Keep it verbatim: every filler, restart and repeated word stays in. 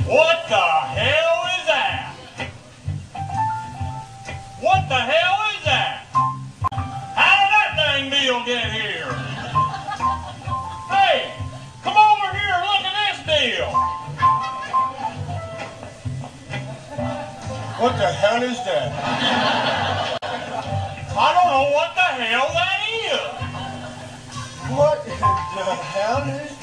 What the hell is that? What the hell is that? How did that dang deal get here? Hey, come over here and look at this deal. What the hell is that? I don't know what the hell that is. What the hell is